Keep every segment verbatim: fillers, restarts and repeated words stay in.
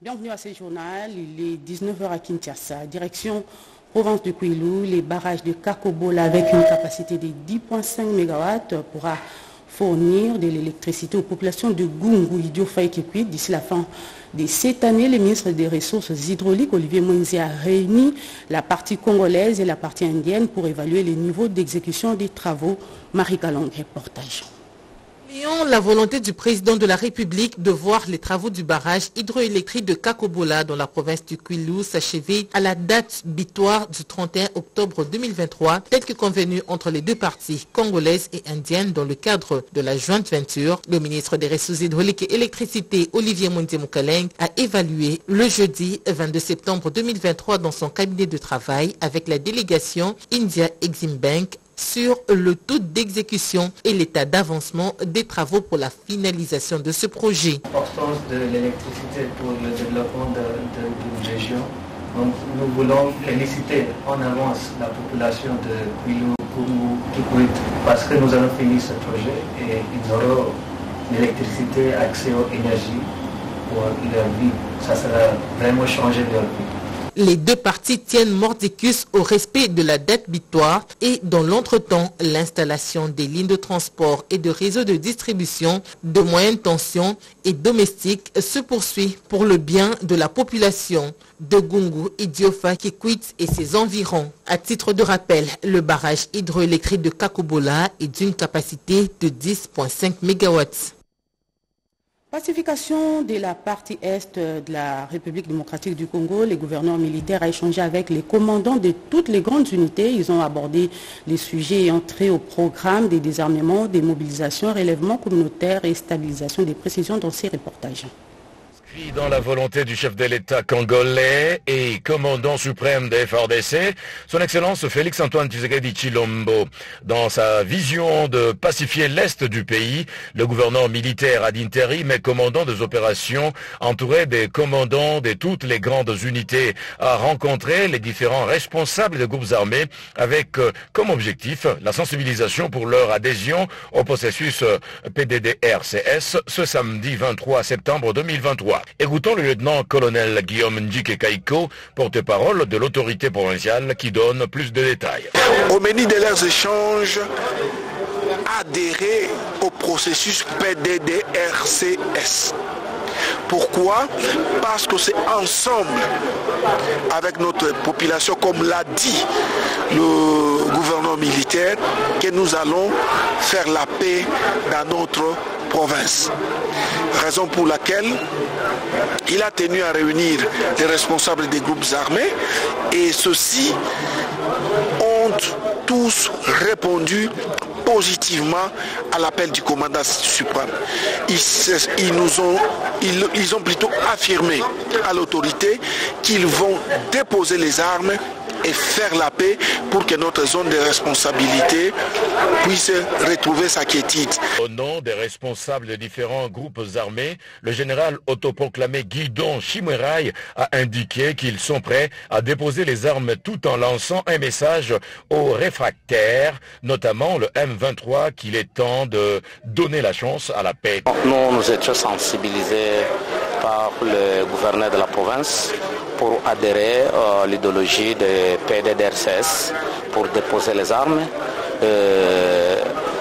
Bienvenue à ce journal, il est dix-neuf heures à Kinshasa, direction province de Kwilu. Les barrages de Kakobola avec une capacité de dix virgule cinq mégawatts pourra fournir de l'électricité aux populations de Gungu, Idiofa et Kikwit. D'ici la fin de cette année, le ministre des Ressources hydrauliques, Olivier Mwenzi, a réuni la partie congolaise et la partie indienne pour évaluer les niveaux d'exécution des travaux. Marie Kalong, reportage. Ayant la volonté du président de la République de voir les travaux du barrage hydroélectrique de Kakobola dans la province du Kwilu s'achever à la date butoir du trente et un octobre deux mille vingt-trois, tel que convenu entre les deux parties congolaises et indiennes dans le cadre de la joint venture, le ministre des Ressources hydrauliques et électricité, Olivier Mwenzi Mukaleng, a évalué le jeudi vingt-deux septembre deux mille vingt-trois dans son cabinet de travail avec la délégation India Exim Bank sur le taux d'exécution et l'état d'avancement des travaux pour la finalisation de ce projet. L'importance de l'électricité pour le développement d'une région. Donc, nous voulons féliciter en avance la population de Kwilu, Gungu, Kikwit, parce que nous allons finir ce projet et ils auront l'électricité, accès aux énergies pour leur vie. Ça sera vraiment changer leur vie. Les deux parties tiennent mordicus au respect de la date butoir et dans l'entretemps, l'installation des lignes de transport et de réseaux de distribution de moyenne tension et domestiques se poursuit pour le bien de la population de Gungu, Idiofa, Kikwit et ses environs. À titre de rappel, le barrage hydroélectrique de Kakobola est d'une capacité de dix virgule cinq mégawatts. Pacification de la partie est de la République démocratique du Congo. Les gouverneurs militaires ont échangé avec les commandants de toutes les grandes unités. Ils ont abordé les sujets entrés au programme des désarmements, des mobilisations, relèvements communautaires et stabilisation des précisions dans ces reportages. Dans la volonté du chef de l'État congolais et commandant suprême des F A R D C, son Excellence Félix Antoine Tshisekedi Tshilombo. Dans sa vision de pacifier l'Est du pays, le gouverneur militaire ad interim et commandant des opérations, entouré des commandants de toutes les grandes unités, a rencontré les différents responsables des groupes armés avec euh, comme objectif la sensibilisation pour leur adhésion au processus euh, P D D R C S ce samedi vingt-trois septembre deux mille vingt-trois. Écoutons le lieutenant-colonel Guillaume Ndjike Kaiko, porte-parole de l'autorité provinciale, qui donne plus de détails. Au menu de leurs échanges, adhérer au processus P D D R C S. Pourquoi? Parce que c'est ensemble, avec notre population, comme l'a dit le gouverneur militaire, que nous allons faire la paix dans notre province. Raison pour laquelle il a tenu à réunir les responsables des groupes armés et ceux-ci ont tous répondu positivement à l'appel du commandant suprême. Ils, ils, nous ont, ils, ils ont plutôt affirmé à l'autorité qu'ils vont déposer les armes et faire la paix pour que notre zone de responsabilité puisse retrouver sa quiétude. Au nom des responsables des différents groupes armés, le général autoproclamé Guidon Chimwerai a indiqué qu'ils sont prêts à déposer les armes tout en lançant un message aux réfractaires, notamment le M vingt-trois, qu'il est temps de donner la chance à la paix. Nous, nous étions sensibilisés par le gouverneur de la province pour adhérer à l'idéologie de P D D R C S, pour déposer les armes, euh,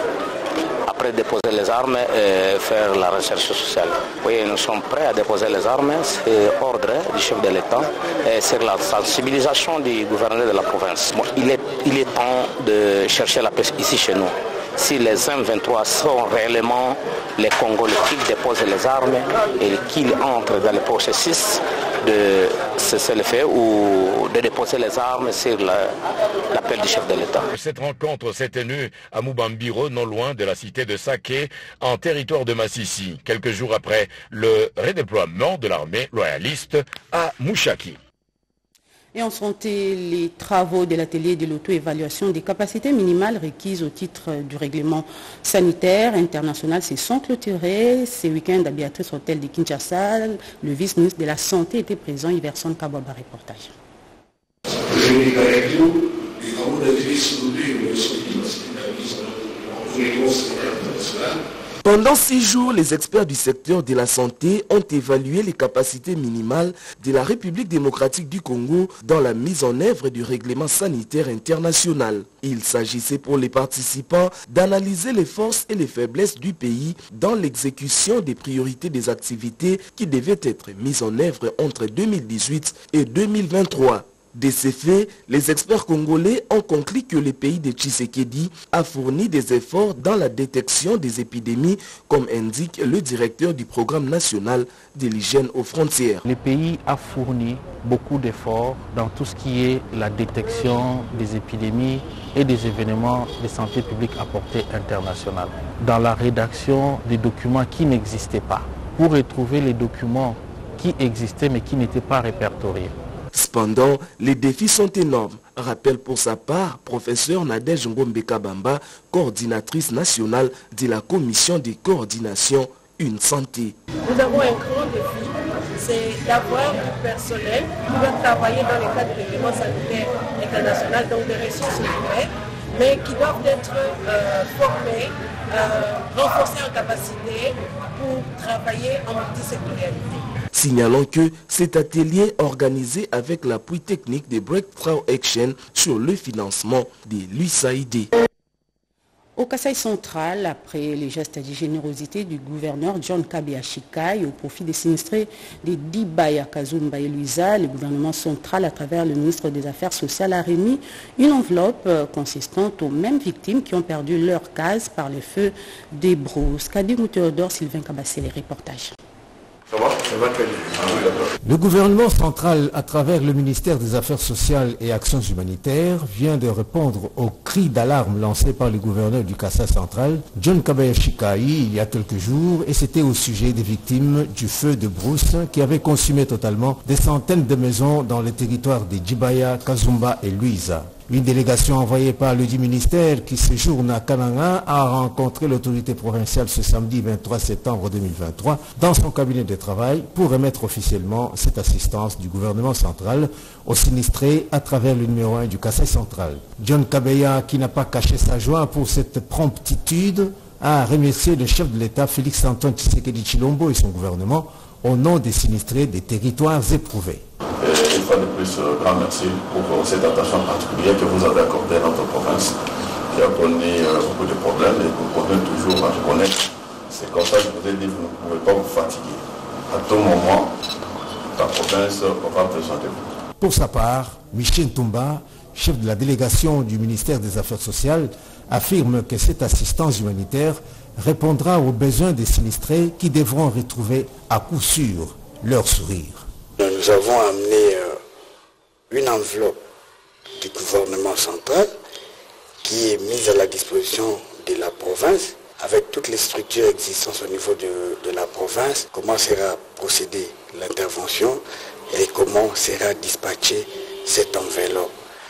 après déposer les armes et faire la recherche sociale. Oui, nous sommes prêts à déposer les armes, c'est ordre du chef de l'État, et c'est la sensibilisation du gouverneur de la province. Bon, il est, il est temps de chercher la paix ici chez nous. Si les M vingt-trois sont réellement les Congolais qui déposent les armes et qu'ils entrent dans le processus de cesser le feu ou de déposer les armes sur l'appel du chef de l'État. Cette rencontre s'est tenue à Mubambiro, non loin de la cité de Saké, en territoire de Massissi, quelques jours après le redéploiement de l'armée loyaliste à Mouchaki. Et en santé, les travaux de l'atelier de l'auto-évaluation des capacités minimales requises au titre du règlement sanitaire international se sont clôturés. Ce week-end à Béatrice Hôtel de Kinshasa, le vice-ministre de la Santé était présent. Iverson Kababa, reportage. Les travaux d'atelier sur l'auto-évaluation des capacités minimales en règlement sanitaire international Pendant six jours, les experts du secteur de la santé ont évalué les capacités minimales de la République démocratique du Congo dans la mise en œuvre du règlement sanitaire international. Il s'agissait pour les participants d'analyser les forces et les faiblesses du pays dans l'exécution des priorités des activités qui devaient être mises en œuvre entre deux mille dix-huit et deux mille vingt-trois. De ces faits, les experts congolais ont conclu que le pays de Tshisekedi a fourni des efforts dans la détection des épidémies, comme indique le directeur du programme national de l'hygiène aux frontières. Le pays a fourni beaucoup d'efforts dans tout ce qui est la détection des épidémies et des événements de santé publique à portée internationale. Dans la rédaction des documents qui n'existaient pas, pour retrouver les documents qui existaient mais qui n'étaient pas répertoriés. Cependant, les défis sont énormes, rappelle pour sa part professeur Nadège Ngombe Kabamba, coordinatrice nationale de la commission de coordination Une Santé. Nous avons un grand défi, c'est d'avoir du personnel qui va travailler dans le cadre du règlement sanitaire international, donc des ressources humaines, mais qui doivent être euh, formés, euh, renforcés en capacité pour travailler en multisectorialité. Signalons que cet atelier organisé avec l'appui technique de Breakthrough Action sur le financement de l'U S A I D. Au Kasaï central, après les gestes de générosité du gouverneur John Kabea Shikai au profit des sinistrés de Dibaya Kazumba et Luisa, le gouvernement central, à travers le ministre des Affaires sociales, a remis une enveloppe consistant aux mêmes victimes qui ont perdu leur case par les feux des brousses. Kadim Théodore, Sylvain Kabassé, les reportages. Le gouvernement central, à travers le ministère des Affaires sociales et Actions humanitaires, vient de répondre au cri d'alarme lancé par le gouverneur du Kasaï central, John Kabea Shikai, il y a quelques jours, et c'était au sujet des victimes du feu de brousse qui avait consumé totalement des centaines de maisons dans les territoires de Dibaya, Kazumba et Luisa. Une délégation envoyée par le dit ministère qui séjourne à Kananga a rencontré l'autorité provinciale ce samedi vingt-trois septembre deux mille vingt-trois dans son cabinet de travail pour remettre officiellement cette assistance du gouvernement central aux sinistrés à travers le numéro un du Kasaï central. John Kabea, qui n'a pas caché sa joie pour cette promptitude, a remercié le chef de l'État Félix Antoine Tshisekedi Tshilombo et son gouvernement au nom des sinistrés des territoires éprouvés. Et une fois de plus, euh, grand merci pour cette attention particulière que vous avez accordée à notre province, qui a connu euh, beaucoup de problèmes et vous continuez toujours à reconnaître. C'est comme ça que je vous ai dit, vous ne pouvez pas vous fatiguer. À tout moment, la province aura besoin de vous. Pour sa part, Michel Toumba, chef de la délégation du ministère des Affaires sociales, affirme que cette assistance humanitaire répondra aux besoins des sinistrés qui devront retrouver à coup sûr leur sourire. Nous avons amené euh, une enveloppe du gouvernement central qui est mise à la disposition de la province avec toutes les structures existantes au niveau de, de la province, comment sera procédée l'intervention et comment sera dispatchée cette enveloppe.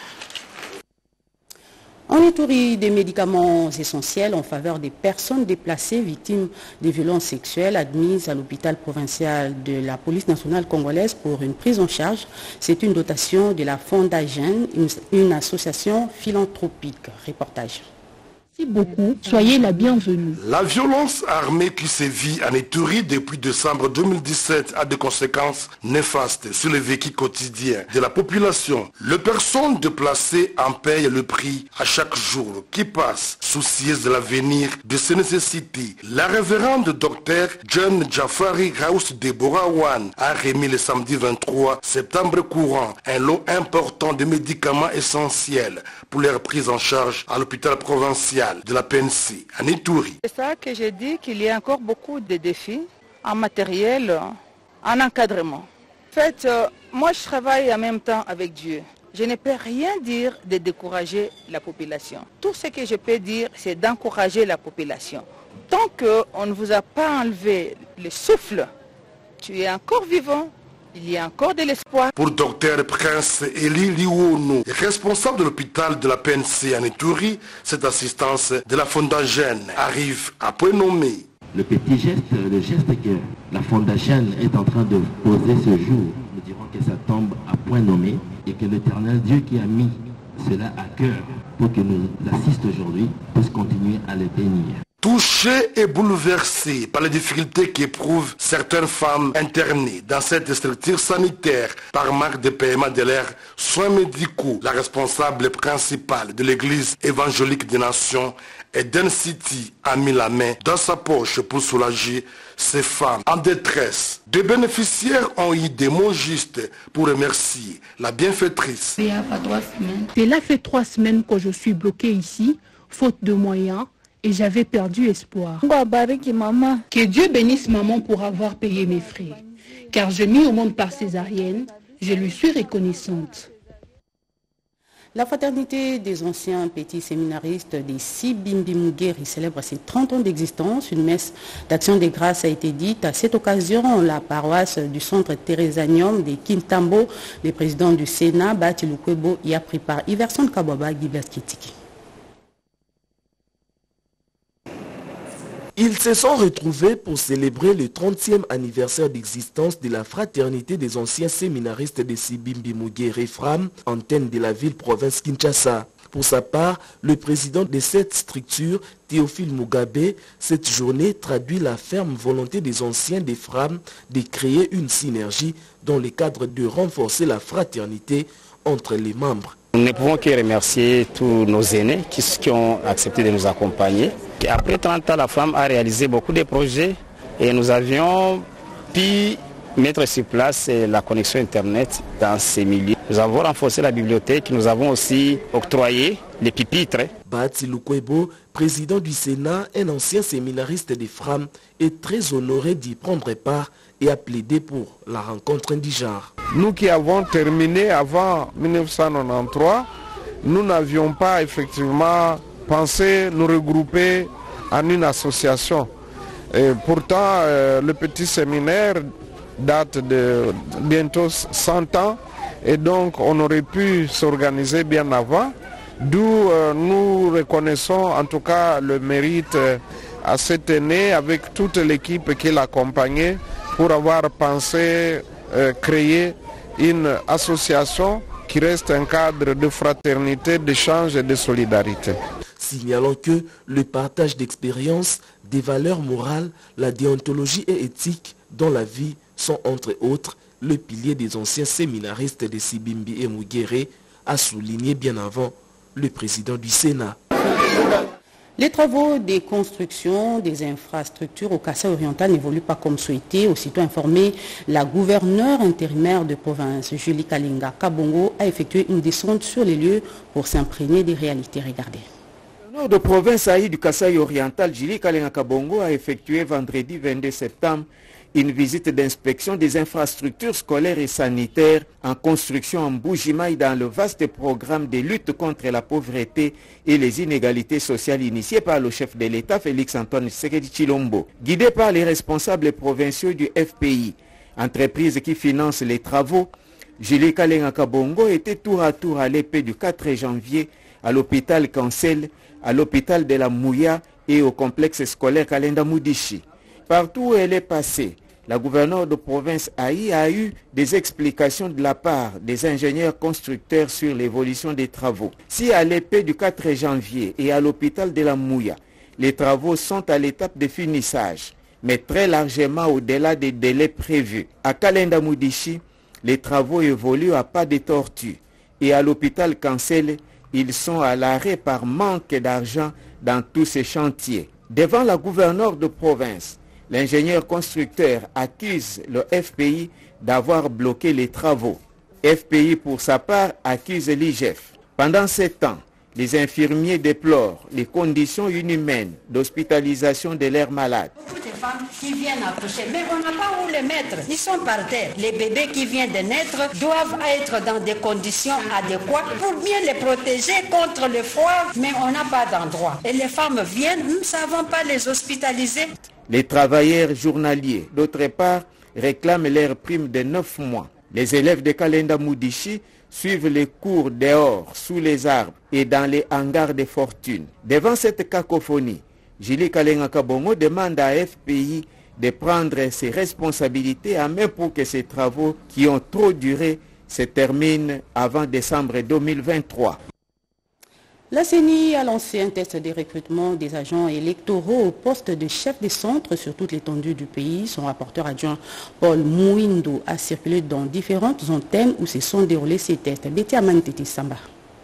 En Ituri, des médicaments essentiels en faveur des personnes déplacées victimes de violences sexuelles admises à l'hôpital provincial de la police nationale congolaise pour une prise en charge. C'est une dotation de la Fondagen, une, une association philanthropique. Reportage. Merci beaucoup, soyez la bienvenue. La violence armée qui sévit en Ituri depuis décembre deux mille dix-sept a des conséquences néfastes sur le vécu quotidien de la population. Les personnes déplacées en payent le prix à chaque jour qui passe, soucieuse de l'avenir de ces nécessités. La révérende docteur John Jafari Raus Deborah Wan a remis le samedi vingt-trois septembre courant un lot important de médicaments essentiels pour leur prise en charge à l'hôpital provincial de la P N C en Ituri. C'est ça que j'ai dit, qu'il y a encore beaucoup de défis en matériel, en encadrement. En fait, euh, moi je travaille en même temps avec Dieu. Je ne peux rien dire de décourager la population. Tout ce que je peux dire, c'est d'encourager la population. Tant qu'on ne vous a pas enlevé le souffle, tu es encore vivant. Il y a encore de l'espoir. Pour docteur Prince Eli Liwono, responsable de l'hôpital de la P N C en Ituri, cette assistance de la Fondagen arrive à point nommé. Le petit geste, le geste que la Fondagen est en train de poser ce jour, nous dirons que ça tombe à point nommé et que l'Éternel Dieu qui a mis cela à cœur pour que nous assiste aujourd'hui puisse continuer à le bénir. Touchés et bouleversés par les difficultés qu'éprouvent certaines femmes internées dans cette structure sanitaire par manque de paiement de leurs soins médicaux, la responsable principale de l'église évangélique des Nations, Eden City, a mis la main dans sa poche pour soulager ces femmes en détresse. Des bénéficiaires ont eu des mots justes pour remercier la bienfaitrice. Cela fait trois semaines que je suis bloquée ici, faute de moyens, et j'avais perdu espoir. Que Dieu bénisse maman pour avoir payé mes frais, car je mis au monde par césarienne, je lui suis reconnaissante. La fraternité des anciens petits séminaristes des Sibimbi Mugeri célèbre ses trente ans d'existence. Une messe d'action des grâces a été dite. À cette occasion, la paroisse du centre Thérésanium des Kintambo, le président du Sénat, Bati Lukwebo, y a pris part. Iverson Kababa, Gilbert Kitiki. Ils se sont retrouvés pour célébrer le trentième anniversaire d'existence de la fraternité des anciens séminaristes de Sibimbi Mugeri Fram, antenne de la ville-province Kinshasa. Pour sa part, le président de cette structure, Théophile Mugabe, cette journée traduit la ferme volonté des anciens des Fram de créer une synergie dans le cadre de renforcer la fraternité entre les membres. Nous ne pouvons que remercier tous nos aînés qui, qui ont accepté de nous accompagner. Et après trente ans, la femme a réalisé beaucoup de projets et nous avions pu mettre sur place la connexion Internet dans ces milieux. Nous avons renforcé la bibliothèque, nous avons aussi octroyé les pupitres. Bati Lukwebo, président du Sénat, un ancien séminariste des Fram, est très honoré d'y prendre part et a plaidé pour la rencontre indigère. Nous qui avons terminé avant mille neuf cent quatre-vingt-treize, nous n'avions pas effectivement pensé nous regrouper en une association. Et pourtant, euh, le petit séminaire date de bientôt cent ans et donc on aurait pu s'organiser bien avant. D'où euh, nous reconnaissons en tout cas le mérite euh, à cet aîné avec toute l'équipe qui l'accompagnait pour avoir pensé euh, créer une association qui reste un cadre de fraternité, d'échange et de solidarité. Signalant que le partage d'expériences, des valeurs morales, la déontologie et éthique dans la vie sont entre autres le pilier des anciens séminaristes de Sibimbi et Mugeri, a souligné bien avant le président du Sénat. Les travaux des constructions des infrastructures au Kassai oriental n'évoluent pas comme souhaité. Aussitôt informé, la gouverneure intérimaire de province, Julie Kalinga Kabongo, a effectué une descente sur les lieux pour s'imprégner des réalités. Regardez. Le nord de province Aïe du Kassai oriental, Julie Kalinga Kabongo, a effectué vendredi vingt-deux septembre une visite d'inspection des infrastructures scolaires et sanitaires en construction en Bujimaï dans le vaste programme de lutte contre la pauvreté et les inégalités sociales initié par le chef de l'État Félix-Antoine Tshisekedi Tshilombo. Guidé par les responsables provinciaux du F P I, entreprise qui finance les travaux, Julie Kalinga Kabongo était tour à tour à l'épée du quatre janvier à l'hôpital Cancel, à l'hôpital de la Mouya et au complexe scolaire Kalenda Mudishi. Partout où elle est passée, la gouverneure de province Aïe a eu des explications de la part des ingénieurs constructeurs sur l'évolution des travaux. Si à l'épée du quatre janvier et à l'hôpital de la Mouya, les travaux sont à l'étape de finissage, mais très largement au-delà des délais prévus. À Kalenda Mudishi, les travaux évoluent à pas de tortue et à l'hôpital Cancel, ils sont à l'arrêt par manque d'argent dans tous ces chantiers. Devant la gouverneure de province, l'ingénieur constructeur accuse le F P I d'avoir bloqué les travaux. F P I, pour sa part, accuse l'I G F. Pendant sept temps, les infirmiers déplorent les conditions inhumaines d'hospitalisation de leurs malades. Beaucoup de femmes qui viennent accoucher, mais on n'a pas où les mettre. Ils sont par terre. Les bébés qui viennent de naître doivent être dans des conditions adéquates pour bien les protéger contre le froid, mais on n'a pas d'endroit. Et les femmes viennent, nous ne savons pas les hospitaliser. Les travailleurs journaliers, d'autre part, réclament leurs primes de neuf mois. Les élèves de Kalenda Mudishi suivent les cours dehors, sous les arbres et dans les hangars de fortune. Devant cette cacophonie, Julie Kalinga Kabongo demande à F P I de prendre ses responsabilités en main pour que ces travaux qui ont trop duré se terminent avant décembre deux mille vingt-trois. La C E N I a lancé un test de recrutement des agents électoraux au poste de chef de centre sur toute l'étendue du pays. Son rapporteur adjoint Paul Mouindo a circulé dans différentes antennes où se sont déroulés ces tests. Betty Amantete Samba.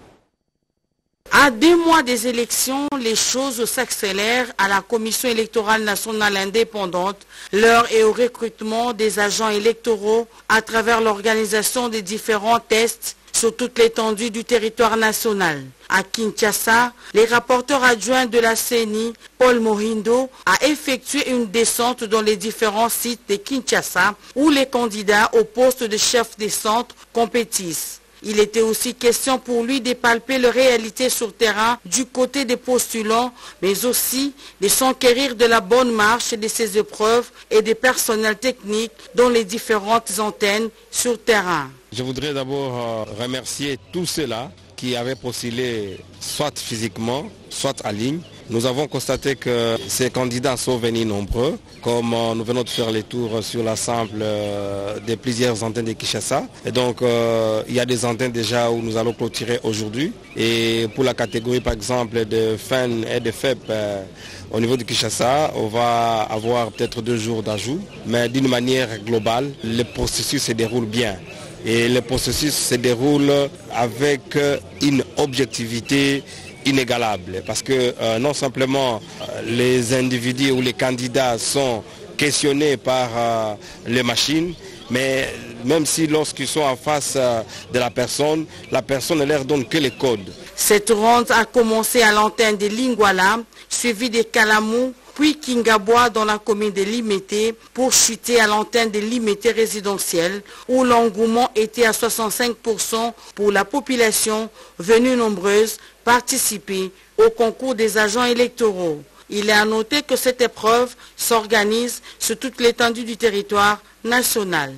À deux mois des élections, les choses s'accélèrent à la Commission électorale nationale indépendante. L'heure est au recrutement des agents électoraux à travers l'organisation des différents tests sur toute l'étendue du territoire national. À Kinshasa, les rapporteurs adjoints de la C E N I, Paul Mouindo, a effectué une descente dans les différents sites de Kinshasa où les candidats au poste de chef des centres compétissent. Il était aussi question pour lui de palper les réalités sur terrain du côté des postulants, mais aussi de s'enquérir de la bonne marche de ces épreuves et des personnels techniques dans les différentes antennes sur terrain. Je voudrais d'abord remercier tous ceux-là qui avaient postulé soit physiquement, soit en ligne. Nous avons constaté que ces candidats sont venus nombreux, comme nous venons de faire les tours sur l'ensemble de plusieurs antennes de Kinshasa. Et donc euh, il y a des antennes déjà où nous allons clôturer aujourd'hui. Et pour la catégorie par exemple de F E N et de F E P, euh, au niveau de Kinshasa, on va avoir peut-être deux jours d'ajout. Mais d'une manière globale, le processus se déroule bien. Et le processus se déroule avec une objectivité inégalable, parce que euh, non simplement euh, les individus ou les candidats sont questionnés par euh, les machines, mais même si lorsqu'ils sont en face euh, de la personne, la personne ne leur donne que les codes. Cette ronde a commencé à l'antenne de Lingwala, suivie de Kalamou, puis Kingabois dans la commune de Limete, pour chuter à l'antenne de Limete résidentielle, où l'engouement était à soixante-cinq pour cent pour la population venue nombreuse participer au concours des agents électoraux. Il est à noter que cette épreuve s'organise sur toute l'étendue du territoire national.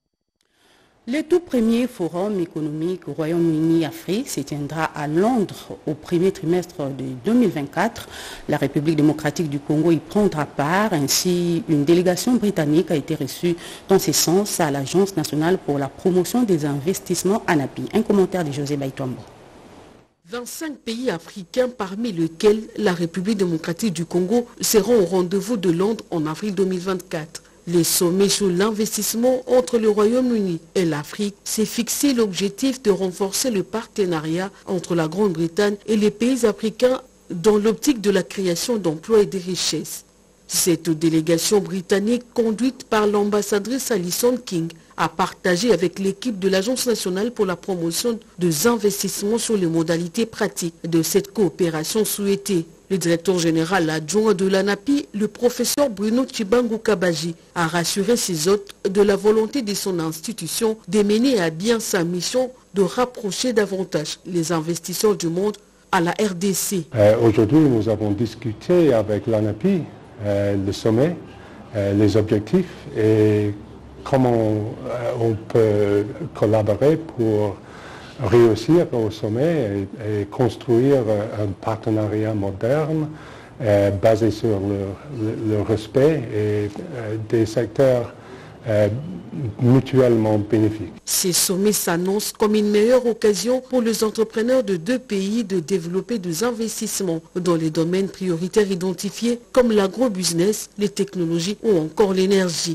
Le tout premier forum économique au Royaume-Uni-Afrique se tiendra à Londres au premier trimestre de deux mille vingt-quatre. La République démocratique du Congo y prendra part. Ainsi, une délégation britannique a été reçue dans ce sens à l'Agence nationale pour la promotion des investissements ANAPI. Un commentaire de José Baïtombo. vingt-cinq pays africains parmi lesquels la République démocratique du Congo seront au rendez-vous de Londres en avril deux mille vingt-quatre. Les sommets sur l'investissement entre le Royaume-Uni et l'Afrique s'est fixé l'objectif de renforcer le partenariat entre la Grande-Bretagne et les pays africains dans l'optique de la création d'emplois et de richesses. Cette délégation britannique, conduite par l'ambassadrice Alison King, a partagé avec l'équipe de l'Agence nationale pour la promotion des investissements sur les modalités pratiques de cette coopération souhaitée. Le directeur général adjoint de l'ANAPI, le professeur Bruno Chibangu Kabaji, a rassuré ses hôtes de la volonté de son institution de mener à bien sa mission de rapprocher davantage les investisseurs du monde à la R D C. Euh, Aujourd'hui, nous avons discuté avec l'ANAPI euh, le sommet, euh, les objectifs et comment euh, on peut collaborer pour réussir au sommet et, et construire un partenariat moderne euh, basé sur le, le, le respect et euh, des secteurs euh, mutuellement bénéfiques. Ces sommets s'annoncent comme une meilleure occasion pour les entrepreneurs de deux pays de développer des investissements dans les domaines prioritaires identifiés comme l'agro-business, les technologies ou encore l'énergie.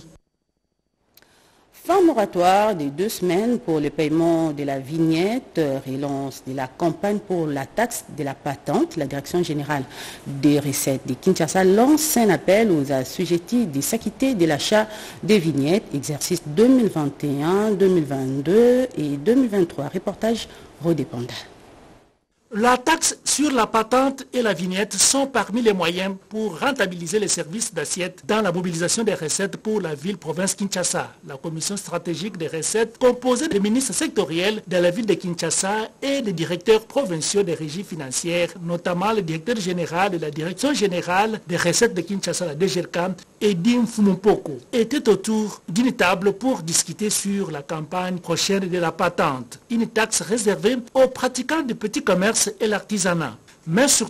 Fin moratoire de deux semaines pour le paiement de la vignette, relance de la campagne pour la taxe de la patente. La Direction générale des recettes de Kinshasa lance un appel aux assujettis de s'acquitter de l'achat des vignettes, exercice deux mille vingt et un, deux mille vingt-deux et deux mille vingt-trois. Reportage redépendant. La taxe sur la patente et la vignette sont parmi les moyens pour rentabiliser les services d'assiette dans la mobilisation des recettes pour la ville-province Kinshasa. La commission stratégique des recettes, composée des ministres sectoriels de la ville de Kinshasa et des directeurs provinciaux des régies financières, notamment le directeur général de la direction générale des recettes de Kinshasa, la D G R C, Edim Fumumpoko, était autour d'une table pour discuter sur la campagne prochaine de la patente, une taxe réservée aux pratiquants du petit commerce et l'artisanat. Mais surtout,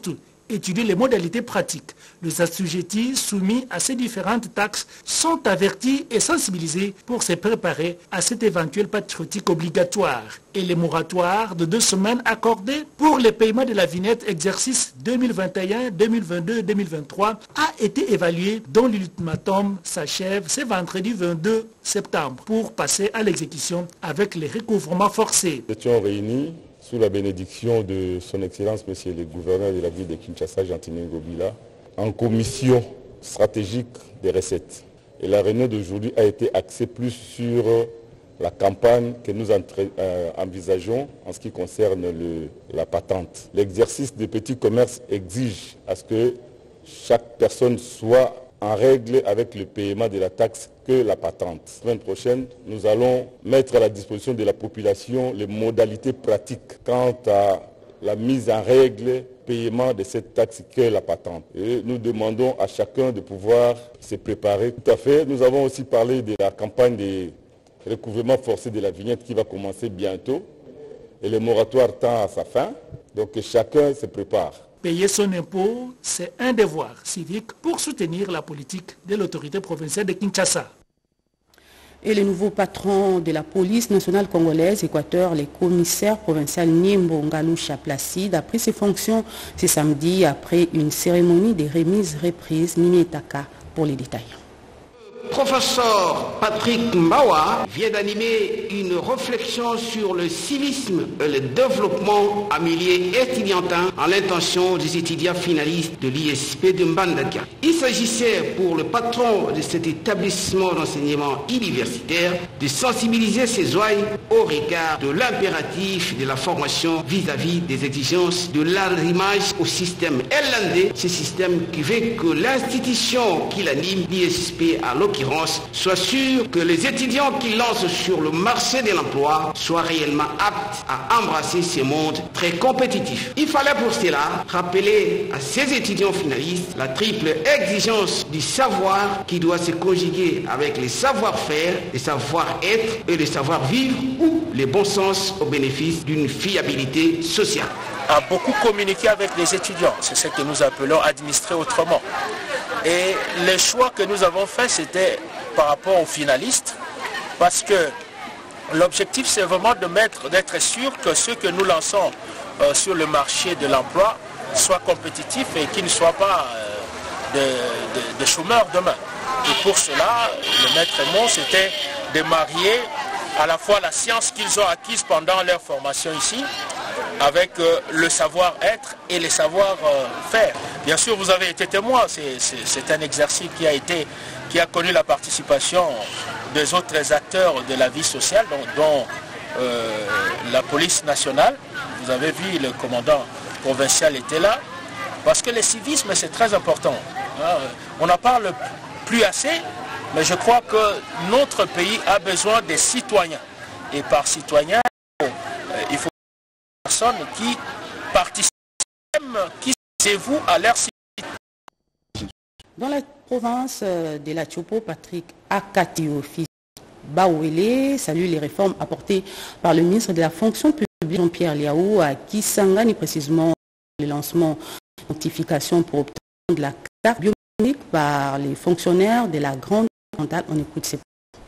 étudie les modalités pratiques. Les assujettis soumis à ces différentes taxes sont avertis et sensibilisés pour se préparer à cette éventuelle patriotique obligatoire. Et les moratoires de deux semaines accordés pour le paiement de la vignette exercice deux mille vingt et un, deux mille vingt-deux, deux mille vingt-trois a été évalué, dont l'ultimatum s'achève ce vendredi vingt-deux septembre pour passer à l'exécution avec les recouvrements forcés. Nous étions réunis sous la bénédiction de son Excellence, Monsieur le gouverneur de la ville de Kinshasa, Gentilin Ngobila, en commission stratégique des recettes. Et la réunion d'aujourd'hui a été axée plus sur la campagne que nous euh, envisageons en ce qui concerne le, la patente. L'exercice des petits commerces exige à ce que chaque personne soit en règle avec le paiement de la taxe que la patente. La semaine prochaine, nous allons mettre à la disposition de la population les modalités pratiques quant à la mise en règle, paiement de cette taxe qu'est la patente. Et nous demandons à chacun de pouvoir se préparer. Tout à fait. Nous avons aussi parlé de la campagne de recouvrement forcé de la vignette qui va commencer bientôt. Et le moratoire tend à sa fin. Donc chacun se prépare. Payer son impôt, c'est un devoir civique pour soutenir la politique de l'autorité provinciale de Kinshasa. Et le nouveau patron de la police nationale congolaise, Équateur, le commissaire provincial Niembo Ngalusha Placide, a pris ses fonctions ce samedi après une cérémonie de remise reprise. Mimi Etaka pour les détails. Professeur Patrick Mbawa vient d'animer une réflexion sur le civisme et le développement en milieu étudiantin en l'intention des étudiants finalistes de l'I S P de Mbandaka. Il s'agissait pour le patron de cet établissement d'enseignement universitaire de sensibiliser ses oeils au regard de l'impératif de la formation vis-à-vis des exigences de l'arrimage au système L N D, ce système qui veut que l'institution qui l'anime, l'I S P à l'occasion, soit sûr que les étudiants qui lancent sur le marché de l'emploi soient réellement aptes à embrasser ce monde très compétitif. Il fallait pour cela rappeler à ces étudiants finalistes la triple exigence du savoir qui doit se conjuguer avec les savoir-faire, les savoir-être et les savoir-vivre ou les bons sens au bénéfice d'une fiabilité sociale. A beaucoup communiqué avec les étudiants, c'est ce que nous appelons administrer autrement. Et les choix que nous avons faits, c'était par rapport aux finalistes, parce que l'objectif, c'est vraiment de mettre, d'être sûr que ceux que nous lançons euh, sur le marché de l'emploi soient compétitifs et qu'ils ne soient pas euh, de, de, de chômeurs demain. Et pour cela, le maître mot, c'était de marier à la fois la science qu'ils ont acquise pendant leur formation ici, avec euh, le savoir-être et les savoir-faire. Bien sûr, vous avez été témoin, c'est un exercice qui a, été, qui a connu la participation des autres acteurs de la vie sociale, dont, dont euh, la police nationale. Vous avez vu, le commandant provincial était là, parce que le civisme, c'est très important. Hein. On n'en parle plus assez, mais je crois que notre pays a besoin des citoyens. Et par citoyens, euh, il faut personnes qui participent, qui s'évouent à leur citoyen. Dans la province de la Tchopo, Patrick Akatiofi Bawele salue les réformes apportées par le ministre de la fonction publique Jean-Pierre Liaou à Kisangani, précisément le lancement de notification pour obtenir de la carte biométrique par les fonctionnaires de la grande orientale. On écoute ces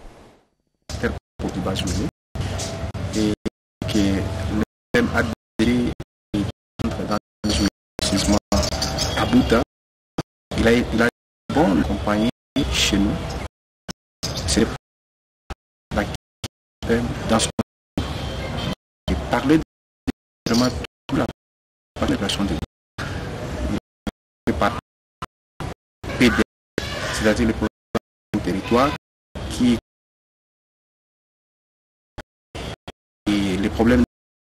et que le même adhéré dans l'investissement à Bouta, il a, il a bon accompagné chez nous. C'est la dans son et parler de vraiment toute la population de P D, c'est-à-dire le programme territoire qui et les problèmes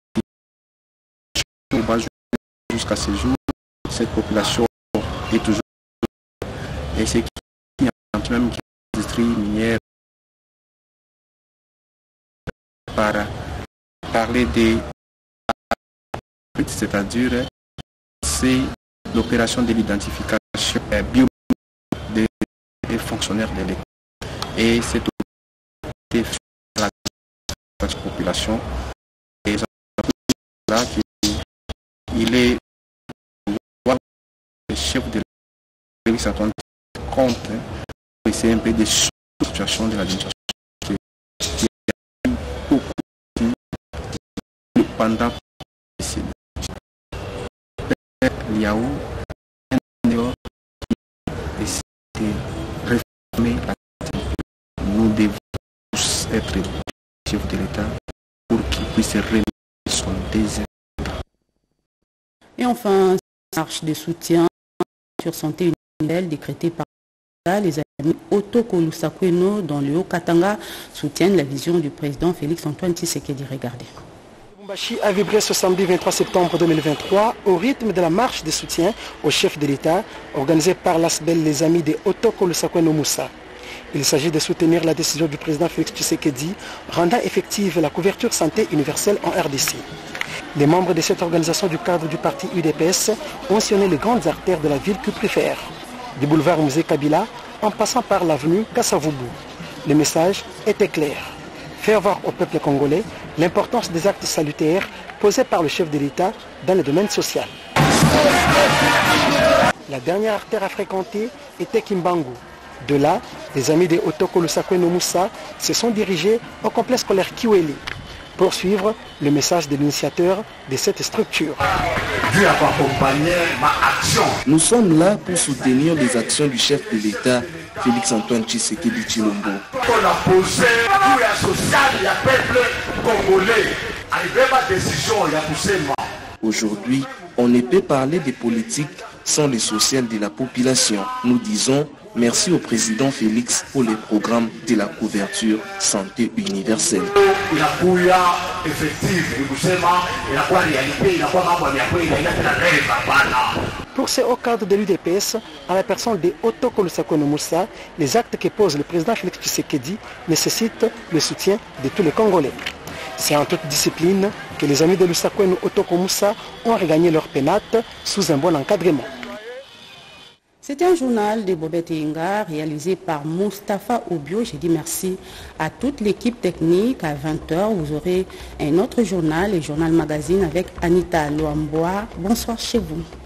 jusqu'à ce jour, cette population est toujours et c'est qui a même qui industrie minière par parler des c'est-à-dire c'est l'opération de l'identification biométrique des fonctionnaires de l'État et c'est la population et là il est chef de la Félix-Antoine compte hein, pour essayer un peu de la situation de l'administration. Pendant il y a eu un dehors qui essaie de réformer la nous devons tous être chefs de l'État pour qu'il puisse remettre son désir. Et enfin, marche de soutien sur santé universelle décrétée par les amis Otoko Lusakweno dans le Haut-Katanga soutiennent la vision du président Félix-Antoine Tshisekedi. Regardez. Lubumbashi a vibré ce samedi vingt-trois septembre deux mille vingt-trois au rythme de la marche de soutien au chef de l'État organisée par l'A S B E L Les Amis de Otoko Lusakweno Moussa. Il s'agit de soutenir la décision du président Félix Tshisekedi rendant effective la couverture santé universelle en R D C. Les membres de cette organisation du cadre du parti U D P S ont sillonné les grandes artères de la ville qu'ils préfèrent, du boulevard Musée Kabila en passant par l'avenue Kassavubu. Le message était clair. Faire voir au peuple congolais l'importance des actes salutaires posés par le chef de l'État dans le domaine social. La dernière artère à fréquenter était Kimbangu. De là, les amis de Otoko Lusakweno Moussa se sont dirigés au complexe scolaire Kiweli pour suivre le message de l'initiateur de cette structure. Dieu a accompagné ma action. Nous sommes là pour soutenir les actions du chef de l'État, Félix-Antoine Tshisekedi Tshilombo. On a posé pour la sociale, il y a peuple congolais. Arrivé ma décision, il y a poussé moi. Aujourd'hui, on ne peut parler de politique sans le social de la population. Nous disons merci au président Félix pour les programmes de la couverture santé universelle. Il a pouillé effectif, il a quoi réalité, il a quoi mambo, il a quoi il a fait la rêve. Pour ces hauts cadres de l'U D P S, à la personne de Otoko Lusakweno Moussa, les actes que pose le président Félix Tshisekedi nécessitent le soutien de tous les Congolais. C'est en toute discipline que les amis de Lusakweno Otoko Moussa ont regagné leur pénate sous un bon encadrement. C'était un journal de Bobette Inga réalisé par Mustapha Obio. J'ai dit merci à toute l'équipe technique. À vingt heures, vous aurez un autre journal, le journal magazine avec Anita Loamboa. Bonsoir chez vous.